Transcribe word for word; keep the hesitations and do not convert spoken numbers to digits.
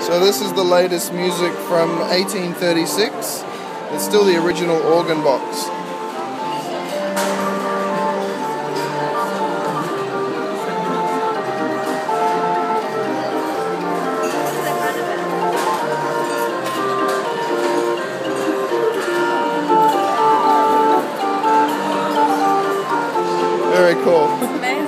So this is the latest music from eighteen thirty-six. It's still the original organ box. Very cool.